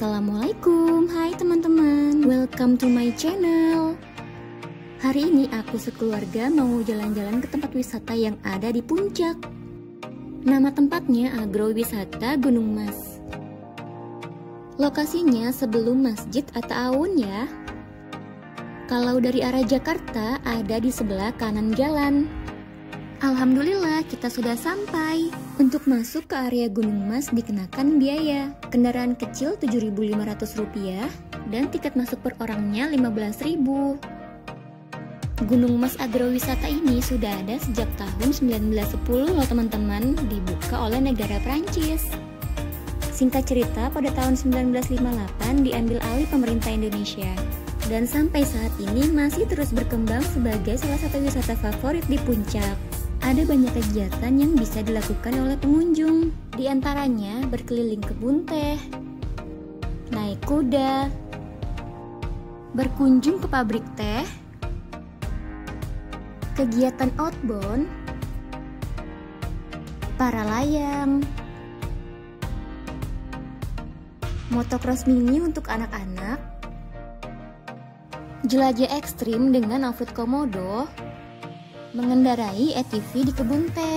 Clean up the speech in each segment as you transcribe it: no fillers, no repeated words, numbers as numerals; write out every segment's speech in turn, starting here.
Assalamualaikum, hai teman-teman, welcome to my channel. Hari ini aku sekeluarga mau jalan-jalan ke tempat wisata yang ada di Puncak. Nama tempatnya Agrowisata Gunung Mas. Lokasinya sebelum Masjid Atta-Awun ya. Kalau dari arah Jakarta ada di sebelah kanan jalan. Alhamdulillah kita sudah sampai. Untuk masuk ke area Gunung Mas dikenakan biaya. Kendaraan kecil Rp7.500 dan tiket masuk per orangnya Rp15.000. Gunung Mas Agrowisata ini sudah ada sejak tahun 1910 loh teman-teman, dibuka oleh negara Prancis. Singkat cerita, pada tahun 1958 diambil alih pemerintah Indonesia. Dan sampai saat ini masih terus berkembang sebagai salah satu wisata favorit di Puncak. Ada banyak kegiatan yang bisa dilakukan oleh pengunjung. Di antaranya berkeliling kebun teh, naik kuda, berkunjung ke pabrik teh, kegiatan outbound, para layang, motocross mini untuk anak-anak, jelajah ekstrim dengan off-road komodo, mengendarai ATV di kebun teh.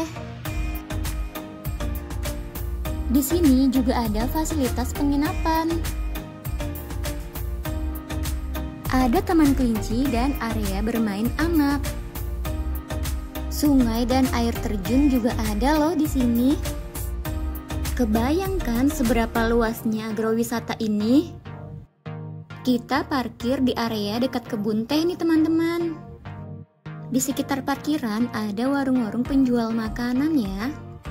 Di sini juga ada fasilitas penginapan. Ada taman kelinci dan area bermain anak. Sungai dan air terjun juga ada loh di sini. Kebayangkan seberapa luasnya agrowisata ini? Kita parkir di area dekat kebun teh nih teman-teman. Di sekitar parkiran ada warung-warung penjual makanan ya.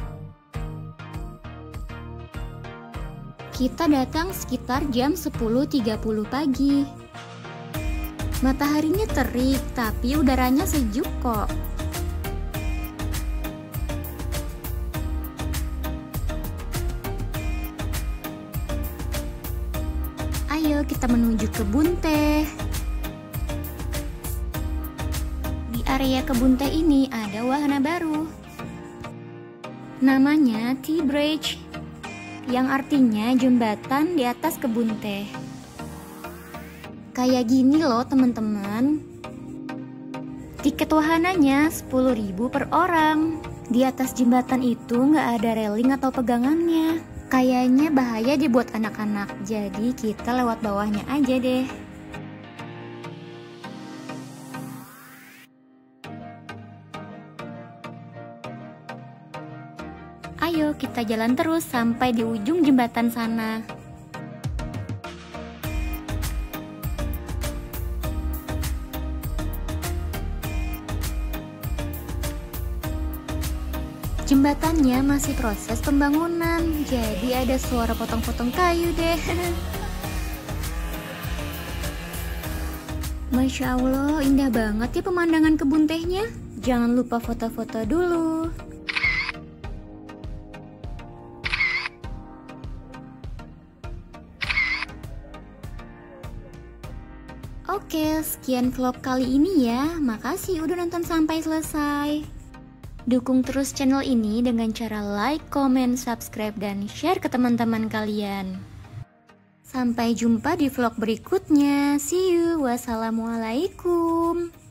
Kita datang sekitar jam 10.30 pagi. Mataharinya terik, tapi udaranya sejuk kok. Ayo kita menuju kebun teh. Area kebun teh ini ada wahana baru. Namanya Tea Bridge, yang artinya jembatan di atas kebun teh. Kayak gini loh teman-teman. Tiket wahananya Rp10.000 per orang. Di atas jembatan itu nggak ada railing atau pegangannya. Kayaknya bahaya dibuat anak-anak, jadi kita lewat bawahnya aja deh. Ayo kita jalan terus sampai di ujung jembatan sana. Jembatannya masih proses pembangunan, jadi ada suara potong-potong kayu deh. Masya Allah, indah banget ya pemandangan kebun tehnya. Jangan lupa foto-foto dulu. Oke, sekian vlog kali ini ya. Makasih udah nonton sampai selesai. Dukung terus channel ini dengan cara like, comment, subscribe, dan share ke teman-teman kalian. Sampai jumpa di vlog berikutnya. See you. Wassalamualaikum.